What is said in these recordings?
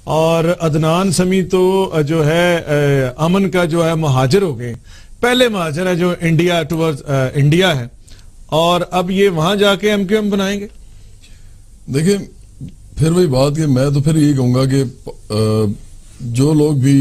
और अदनान समी तो जो है अमन का जो है महाजिर हो गए, पहले महाजिर है जो इंडिया टुवर्ड्स इंडिया है, और अब ये वहां जाके एमक्यूएम बनाएंगे। देखिए फिर वही बात कि मैं तो फिर यही कहूंगा कि जो लोग भी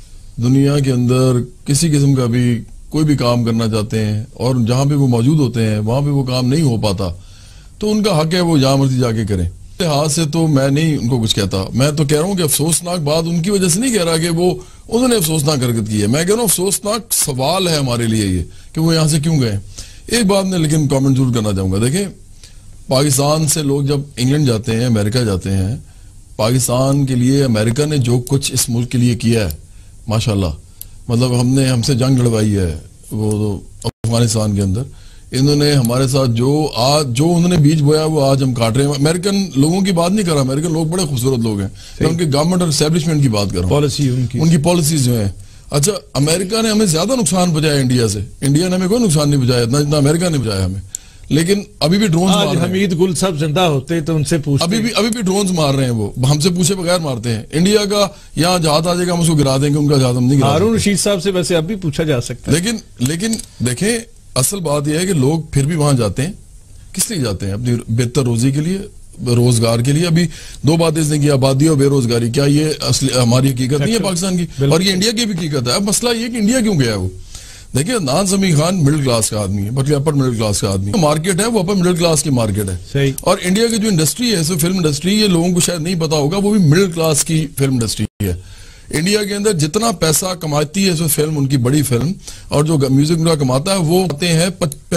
दुनिया के अंदर किसी किस्म का भी कोई भी काम करना चाहते हैं और जहां पे वो मौजूद होते हैं वहां पे वो काम नहीं हो पाता, तो उनका हक है वो जहां मर्जी जाके करें। हाथ से तो मैं नहीं उनको कुछ कहता, मैं तो कह रहा हूँ कि अफसोसनाक बात उनकी वजह से नहीं कह रहा कि वो उन्होंने अफसोसनाक हरकत की है, मैं कह रहा हूँ अफसोसनाक सवाल है हमारे लिए ये कि वो यहाँ से क्यों गए। एक बात मैं लेकिन कमेंट जरूर करना चाहूंगा, देखें पाकिस्तान से लोग जब इंग्लैंड जाते हैं, अमेरिका जाते हैं, पाकिस्तान के लिए अमेरिका ने जो कुछ इस मुल्क के लिए किया है माशाल्लाह, मतलब हमसे जंग लड़वाई है वो तो अफगानिस्तान के अंदर, इन्होंने हमारे साथ जो उन्होंने बीज बोया वो आज हम काट रहे हैं। अमेरिकन लोगों की बात नहीं कर रहा, अमेरिकन लोग बड़े खूबसूरत लोग हैं, मैं उनके गवर्नमेंट और एस्टेब्लिशमेंट की बात कर रहा हूँ, उनकी पॉलिसीज जो है। अच्छा, अमेरिका ने हमें ज्यादा नुकसान पहुंचाया इंडिया से, इंडिया ने हमें कोई नुकसान नहीं पहुंचाया इतना जितना अमेरिका ने पहुंचाया हमें, लेकिन अभी भी ड्रोन्स मार रहे हैं। हमीद गुल साहब जिंदा होते तो उनसे पूछते, अभी भी ड्रोन्स मार रहे हैं, वो हमसे पूछे बगैर मारते हैं। इंडिया का यहाँ जहाज आ जाएगा हम उसको गिरा देंगे, उनका जहाज हम नहीं गिरा। हारून रशीद साहब से वैसे अब भी पूछा जा सकता है, लेकिन देखें असल बात यह है कि लोग फिर भी वहां जाते हैं, किस लिए जाते हैं? अपनी बेहतर रोजी के लिए, रोजगार के लिए। अभी दो बातें इसने की, आबादी और बेरोजगारी, क्या ये असली हमारी हकीकत नहीं है पाकिस्तान की? और ये इंडिया की भी हकीकत है। अब मसला ये कि इंडिया क्यों गया है वो? देखिए अदनान समी खान मिडिल क्लास का आदमी है, बल्कि अपर मिडिल क्लास का आदमी है। मार्केट है वो अपर मिडिल क्लास की मार्केट है सही। और इंडिया की जो इंडस्ट्री है फिल्म इंडस्ट्री, ये लोगों को शायद नहीं पता होगा, वो भी मिडिल क्लास की फिल्म इंडस्ट्री है। इंडिया के अंदर जितना पैसा कमाती है इसमें फिल्म, उनकी बड़ी फिल्म और जो म्यूजिक उनका कमाता है वो आते हैं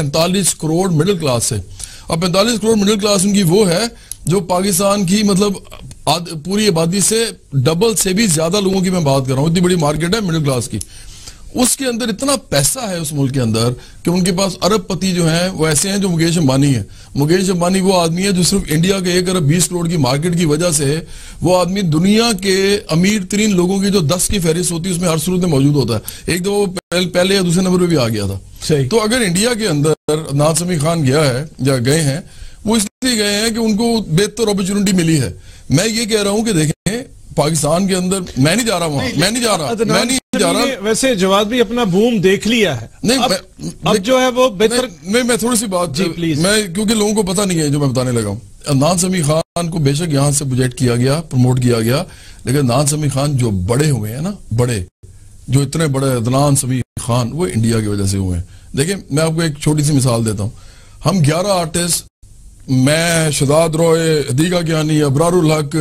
45 करोड़ मिडिल क्लास से। और 45 करोड़ मिडिल क्लास उनकी वो है जो पाकिस्तान की मतलब पूरी आबादी से डबल से भी ज्यादा लोगों की मैं बात कर रहा हूँ, इतनी बड़ी मार्केट है मिडिल क्लास की। उसके अंदर इतना पैसा है उस मुल्क के अंदर कि उनके पास अरबपति जो हैं वो ऐसे हैं जो मुकेश अंबानी है। मुकेश अंबानी वो आदमी है जो सिर्फ इंडिया के 1 अरब 20 करोड़ की मार्केट की वजह से वो आदमी दुनिया के अमीर तरीन लोगों की जो 10 की फहरिस्त होती है उसमें हर सूरत में मौजूद होता है। एक दो वो पहले या दूसरे नंबर पर भी आ गया था। तो अगर इंडिया के अंदर अदनान समी खान गया है या गए हैं, वो इसलिए गए हैं कि उनको बेहतर अपॉर्चुनिटी मिली है। मैं ये कह रहा हूं कि देखें पाकिस्तान के अंदर मैं नहीं जा रहा वहां, मैं नहीं जा रहा। वैसे जवाब भी अपना बूम देख लिया है, नहीं अब जो है वो बेहतर। मैं थोड़ी सी बात जी प्लीज, मैं क्योंकि लोगों को पता नहीं है जो मैं बताने लगा हूँ। अदनान समी खान को बेशक यहाँ से प्रोजेक्ट किया गया, प्रमोट किया गया, लेकिन अदनान समी खान जो बड़े हुए हैं ना, बड़े जो इतने बड़े अदनान समी खान वो इंडिया की वजह से हुए हैं। देखिए मैं आपको एक छोटी सी मिसाल देता हूँ। हम 11 आर्टिस्ट, मैं शहजाद रॉय, हदीका कियानी, अबरारुल हक,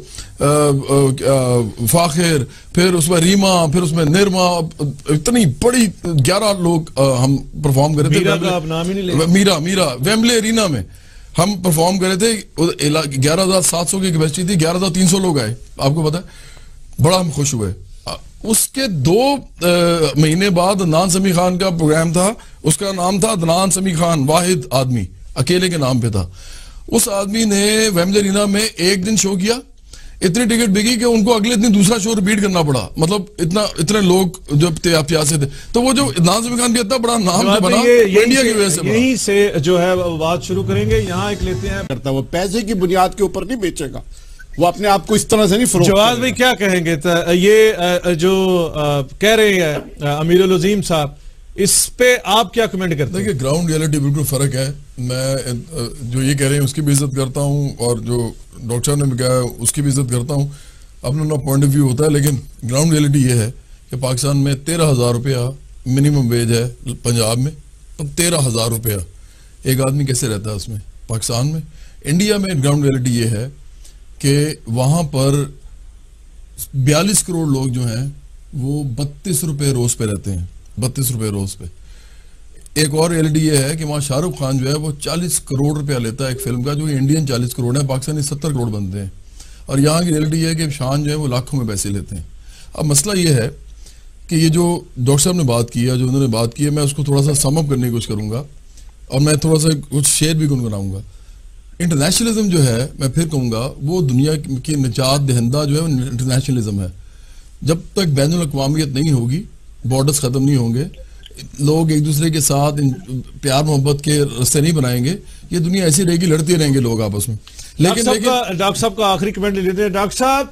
फाखिर, फिर उसमें रीमा, फिर उसमें निर्मा, इतनी बड़ी 11 लोग हम परफॉर्म कर रहे थे। मीरा वेम्बले एरिना में हम परफॉर्म कर रहे थे। 11,700 की कैपेसिटी थी, 11,300 लोग आए। आपको पता है बड़ा हम खुश हुए। उसके 2 महीने बाद अदनान समी खान का प्रोग्राम था, उसका नाम था अदनान समी खान, वाहिद आदमी, अकेले के नाम पे था। उस आदमी ने वेम्बले एरिना में एक दिन शो किया, इतनी टिकट बिकी कि उनको अगले दिन दूसरा शो रिपीट करना पड़ा। मतलब इतने लोग जो प्यासे थे। तो वो जो अदनान समी खान भी इतना बड़ा नाम जो बना इंडिया की वजह से, यहीं से जो है बात शुरू करेंगे। यहाँ एक लेते हैं, करता वो पैसे की बुनियाद के ऊपर नहीं बेचेगा, वो अपने आप को इस तरह से नहीं फरोख्त। जवाब भाई क्या कहेंगे? ये जो कह रहे हैं अमीरुल अजीम साहब, इस पे आप क्या कमेंट करते हैं? देखिए ग्राउंड रियलिटी बिल्कुल फर्क है। मैं जो ये कह रहे हैं उसकी भी इज्जत करता हूँ और जो डॉक्टर साहब ने भी कहा उसकी भी इज्जत करता हूँ। अपना पॉइंट ऑफ व्यू होता है, लेकिन ग्राउंड रियलिटी ये है कि पाकिस्तान में 13,000 रुपया मिनिमम वेज है पंजाब में। तो 13,000 रुपया एक आदमी कैसे रहता है उसमें पाकिस्तान में? इंडिया में ग्राउंड रियलिटी ये है कि वहां पर 42 करोड़ लोग जो हैं वो 32 रुपये रोज पे रहते हैं, 32 रुपये रोज पे। एक और रियलिटी ये है कि वहाँ शाहरुख खान जो है वो 40 करोड़ रुपया लेता है एक फिल्म का, जो इंडियन 40 करोड़ है, पाकिस्तानी 70 करोड़ बनते हैं। और यहाँ की रियलिटी ये है कि शान जो है वो लाखों में पैसे लेते हैं। अब मसला ये है कि ये जो डॉक्टर साहब ने बात की है, जो उन्होंने बात की है, मैं उसको थोड़ा सा सम अप करने की कोशिश करूंगा और मैं थोड़ा सा कुछ शेयर भी गुनगुनाऊंगा। इंटरनेशनलिज्म जो है, मैं फिर कहूँगा, वो दुनिया की निजात दहिंदा जो है वो इंटरनेशनलिज्म है। जब तक बैनुल अक़वामियत नहीं होगी, बॉर्डर्स खत्म नहीं होंगे, लोग एक दूसरे के साथ प्यार मोहब्बत के रास्ते नहीं बनाएंगे, ये दुनिया ऐसी रहेगी, लड़ते रहेंगे लोग आपस में। लेकिन डॉक्टर साहब का आखिरी कमेंट ले लेते हैं। डॉक्टर साहब,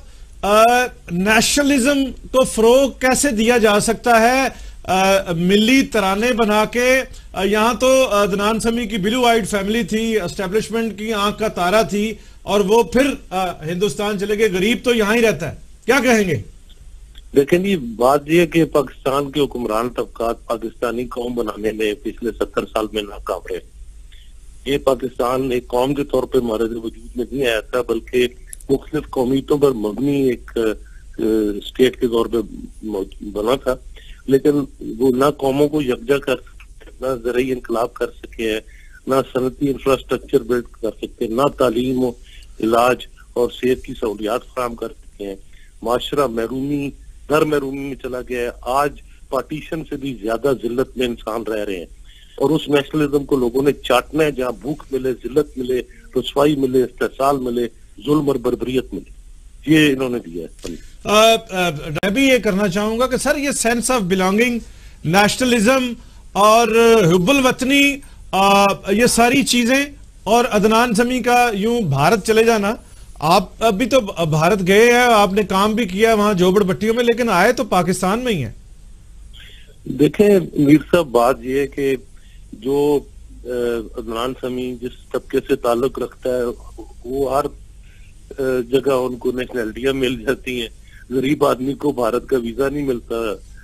नेशनलिज्म को फरोग कैसे दिया जा सकता है? मिली तराने बना के यहां तो अदनान समी की ब्लू आइड फैमिली थी, एस्टेब्लिशमेंट की आंख का तारा थी, और वो फिर हिंदुस्तान चले गए। गरीब तो यहां ही रहता है, क्या कहेंगे? देखें जी, बात यह है कि पाकिस्तान के हुक्मरान तबकात पाकिस्तानी कौम बनाने में पिछले 70 साल में नाकाम रहे। ये पाकिस्तान एक कौम के तौर पे हमारे वजूद में नहीं आया था, बल्कि मुख्तलिफ कौमियतों पर मबनी एक स्टेट के तौर पे बना था। लेकिन वो ना कौमों को यकजा कर सकते, ना ज़राई इनकलाब कर सके हैं, ना सनती इंफ्रास्ट्रक्चर बिल्ड कर सकते, ना तालीम, इलाज और सेहत की सहूलियात फराहम कर सके हैं। माशरा महरूमी दर महरूमी में चला गया है। आज पार्टीशन से भी ज्यादा जिल्लत में इंसान रह रहे हैं, और उस नेशनलिज्म को लोगों ने चाटना है जहाँ भूख मिले, जिल्लत मिले, रुसवाई मिले, इस्तेसाल मिले, जुल्म और बर्बरियत मिले। ये इन्होंने दिया है। मैं भी ये करना चाहूंगा कि सर, ये सेंस ऑफ बिलोंगिंग, नेशनलिज्म और हुब्बुल वतनी, ये सारी चीजें, और अदनान समी का यूं भारत चले जाना, आप अभी तो भारत गए हैं, आपने काम भी किया वहां झोपड़ पट्टियों में, लेकिन आए तो पाकिस्तान में ही है। देखें मीर साहब, बात यह है कि जो अदनान समी जिस तबके से ताल्लुक रखता है, वो हर जगह उनको नेशनलिटियां मिल जाती हैं। गरीब आदमी को भारत का वीजा नहीं मिलता,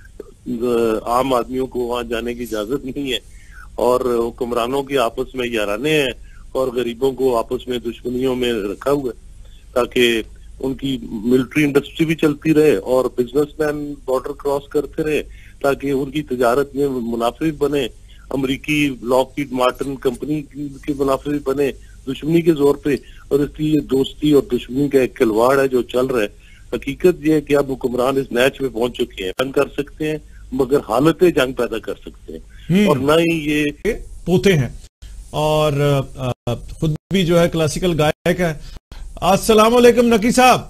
आम आदमियों को वहां जाने की इजाजत नहीं है, और हुक्मरानों के आपस में याराने हैं, और गरीबों को आपस में दुश्मनियों में रखा हुआ है ताकि उनकी मिलिट्री इंडस्ट्री भी चलती रहे और बिजनेसमैन बॉर्डर क्रॉस करते रहे, ताकि उनकी तजारत में मुनाफिक बने, अमरीकी लॉकहीड मार्टिन कंपनी के मुनाफिक बने दुश्मनी के जोर पे। और इसलिए दोस्ती और दुश्मनी का एक खिलवाड़ है जो चल रहा है। हकीकत यह है कि अब हुक्मरान इस मैच में पहुंच चुके हैं, जंग कर सकते हैं मगर हालत जंग पैदा कर सकते हैं, और ना ही ये पोते हैं, और खुद भी जो है क्लासिकल गायक है। अस्सलाम वालेकुम नकी साहब,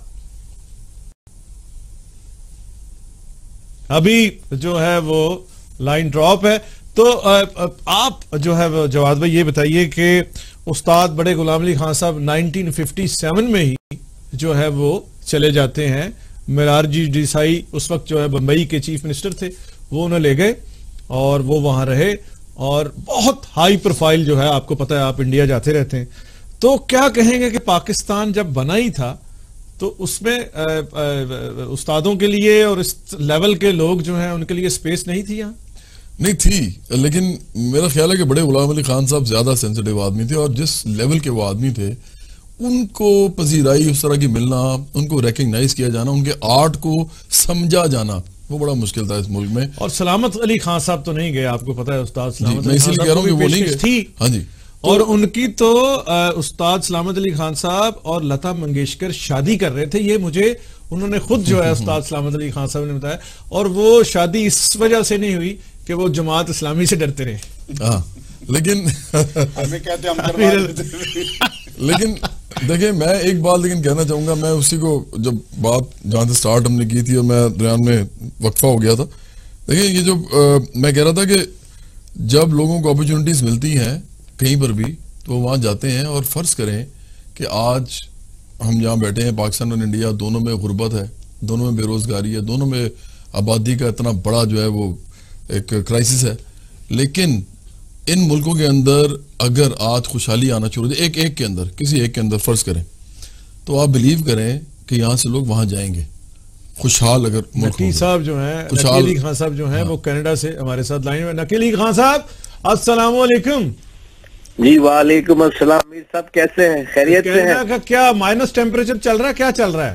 अभी जो है वो लाइन ड्रॉप है, तो आप जो है जवाद भाई ये बताइए कि उस्ताद बड़े गुलाम अली खान साहब 1957 में ही जो है वो चले जाते हैं। मोरारजी देसाई उस वक्त जो है बंबई के चीफ मिनिस्टर थे, वो उन्हें ले गए और वो वहां रहे, और बहुत हाई प्रोफाइल जो है, आपको पता है आप इंडिया जाते रहते हैं, तो क्या कहेंगे कि पाकिस्तान जब बना ही था तो उसमें उस्तादों के लिए और इस लेवल के लोग जो हैं उनके लिए स्पेस नहीं थी? यहाँ नहीं थी, लेकिन मेरा ख्याल है कि बड़े गुलाम अली खान साहब ज्यादा सेंसिटिव आदमी थे, और जिस लेवल के वो आदमी थे उनको पजीराई उस तरह की मिलना, उनको रिकग्नाइज किया जाना, उनके आर्ट को समझा जाना, वो बड़ा मुश्किल था इस मुल्क में। और सलामत अली खान साहब तो नहीं गए, आपको पता है उस्ताद सलामत मैं इसीलिए कह रहा हूँ कि वो नहीं गए थी। हाँ जी, और उनकी तो उस्ताद सलामत अली खान साहब और लता मंगेशकर शादी कर रहे थे, ये मुझे उन्होंने खुद जो है उस्ताद सलामत अली खान साहब ने बताया, और वो शादी इस वजह से नहीं हुई कि वो जमात इस्लामी से डरते रहे। हाँ, लेकिन हमें कहते हम लेकिन देखिए, मैं एक बात लेकिन कहना चाहूंगा, मैं उसी को जब बात जहां से स्टार्ट हमने की थी और मैं दरमियान में वक्फा हो गया था, देखिए ये जो मैं कह रहा था कि जब लोगों को अपॉर्चुनिटीज मिलती हैं कहीं पर भी तो वहां जाते हैं, और फर्ज करें कि आज हम जहाँ बैठे हैं पाकिस्तान और इंडिया दोनों में गुर्बत है, दोनों में बेरोजगारी है, दोनों में आबादी का इतना बड़ा जो है वो एक क्राइसिस है, लेकिन इन मुल्कों के अंदर अगर आज खुशहाली आना शुरू हो, एक के अंदर, किसी एक के अंदर फर्ज करें, तो आप बिलीव करें कि यहाँ से लोग वहां जाएंगे खुशहाल। अगर नकी साहब जो है, नकीली खान साहब जो है, वो कनाडा से हमारे साथ लाइन में। नकीली खान साहब अस्सलाम वालेकुम। जी वालेकुम अस्सलाम। मीर साहब कैसे हैं, खैरियत से हैं? का क्या माइनस टेम्परेचर चल रहा है, क्या चल रहा है?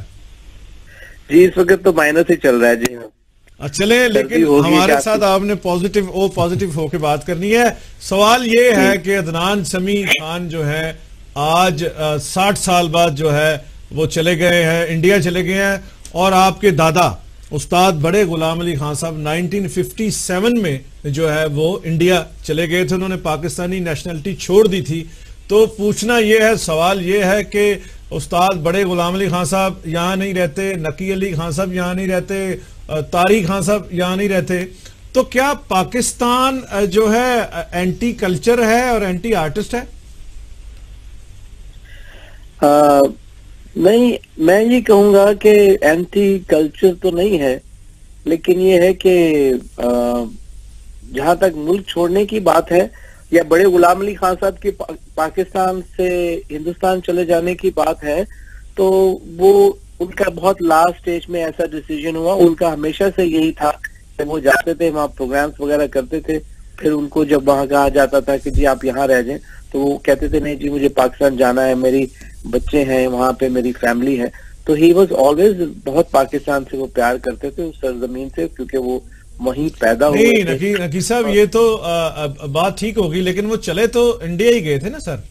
जी इस वक्त तो माइनस ही चल रहा है। जी हाँ, चले, लेकिन हमारे साथ आपने पॉजिटिव होके बात करनी है। सवाल ये है कि अदनान समी खान जो है आज 60 साल बाद जो है वो चले गए हैं, इंडिया चले गए हैं, और आपके दादा उस्ताद बड़े गुलाम अली खान साहब 1957 में जो है वो इंडिया चले गए थे, उन्होंने पाकिस्तानी नेशनलिटी छोड़ दी थी। तो पूछना ये है, सवाल ये है कि उस्ताद बड़े गुलाम अली खान साहब यहाँ नहीं रहते, नकी अली खान साहब यहाँ नहीं रहते, तारिक खान साहब यहाँ नहीं रहते, तो क्या पाकिस्तान जो है एंटी कल्चर है और एंटी आर्टिस्ट है? नहीं, मैं ये कहूंगा कि एंटी कल्चर तो नहीं है, लेकिन ये है कि जहां तक मुल्क छोड़ने की बात है या बड़े गुलाम अली खान साहब की पाकिस्तान से हिंदुस्तान चले जाने की बात है, तो वो उनका बहुत लास्ट स्टेज में ऐसा डिसीजन हुआ। उनका हमेशा से यही था कि वो जाते थे, वहाँ प्रोग्राम्स वगैरह करते थे, फिर उनको जब वहां कहा जाता था कि जी आप यहाँ रह जाएं, तो वो कहते थे नहीं जी मुझे पाकिस्तान जाना है, मेरी बच्चे हैं वहां पे, मेरी फैमिली है। तो ही वॉज ऑलवेज बहुत पाकिस्तान से वो प्यार करते थे, उस सरजमीन से, क्योंकि वो वहीं पैदा हुए थे। नहीं नकी साहब, ये तो बात ठीक होगी, लेकिन वो चले तो इंडिया ही गए थे ना सर?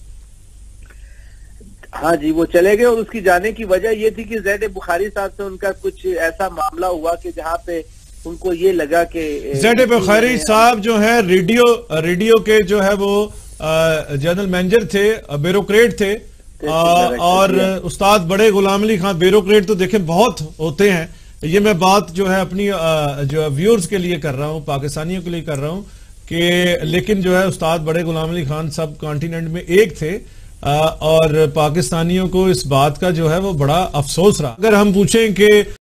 हाँ जी, वो चले गए, और उसकी जाने की वजह ये थी कि ज़ैद बुखारी साहब से उनका कुछ ऐसा मामला हुआ कि जहाँ पे उनको ये लगा कि ज़ैद बुखारी साहब जो है रेडियो के जो है वो जनरल मैनेजर थे, ब्यूरोक्रेट थे, और उस्ताद बड़े गुलाम अली खान, ब्यूरोक्रेट तो देखें बहुत होते हैं। ये मैं बात जो है अपनी जो व्यूअर्स के लिए कर रहा हूँ, पाकिस्तानियों के लिए कर रहा हूँ कि लेकिन जो है उस्ताद बड़े गुलाम अली खान सब कॉन्टिनेंट में एक थे, और पाकिस्तानियों को इस बात का जो है वो बड़ा अफसोस रहा। अगर हम पूछें कि